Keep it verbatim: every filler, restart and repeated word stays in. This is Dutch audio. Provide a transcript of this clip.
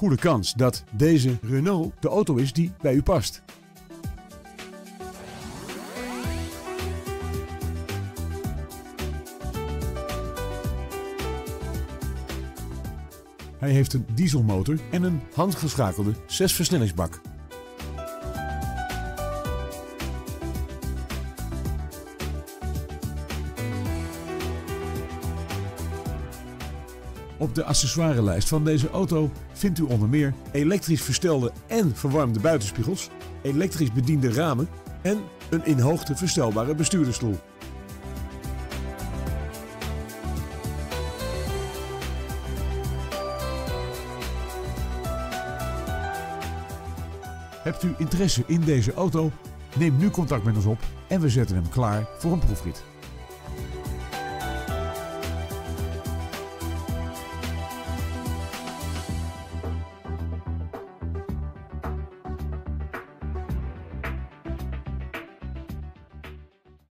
goede kans dat deze Renault de auto is die bij u past. Hij heeft een dieselmotor en een handgeschakelde zesversnellingsbak. Op de accessoirelijst van deze auto vindt u onder meer elektrisch verstelde en verwarmde buitenspiegels, elektrisch bediende ramen en een in hoogte verstelbare bestuurdersstoel. Hebt u interesse in deze auto? Neem nu contact met ons op en we zetten hem klaar voor een proefrit.